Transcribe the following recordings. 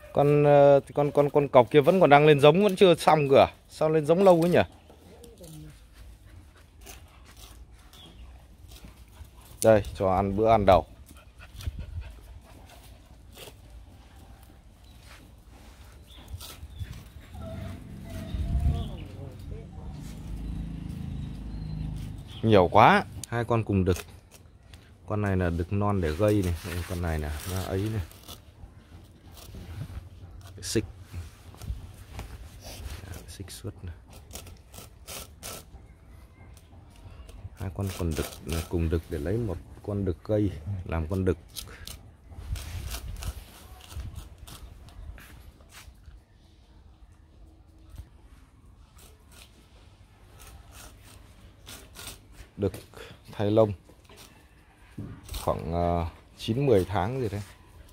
Con cọc kia vẫn còn đang lên giống, vẫn chưa xong cơ à? Sao lên giống lâu ấy nhỉ? Đây, cho ăn bữa ăn đầu. Nhiều quá. Hai con cùng đực. Con này là đực non để gây này. Đây, con này nè, nó ấy này. Xích. Xích suốt này. Hai con còn đực cùng đực để lấy một con đực cây làm con đực. Đực thay lông khoảng 9-10 tháng gì đấy.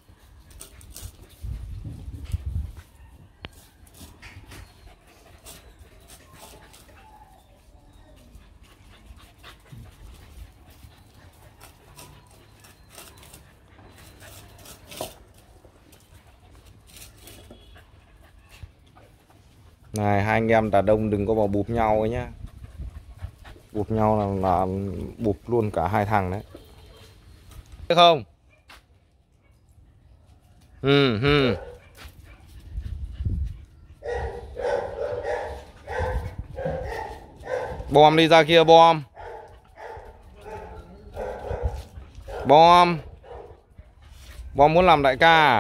Này, hai anh em đàn đông đừng có vào bụp nhau ấy nhá. Bụp nhau là bụp luôn cả hai thằng đấy. Thấy không? Bom đi ra kia bom. Bom. Bom muốn làm đại ca à?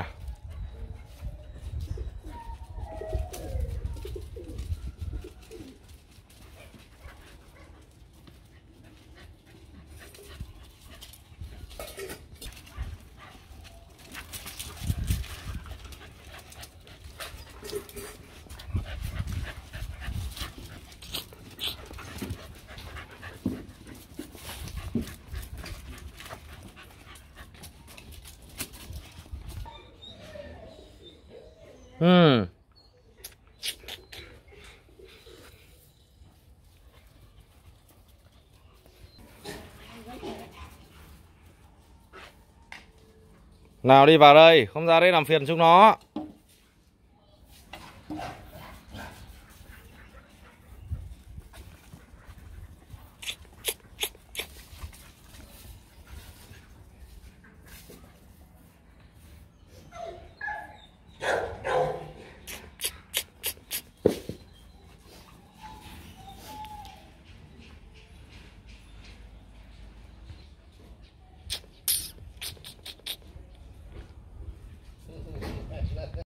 Nào đi vào đây, không ra đây làm phiền chúng nó.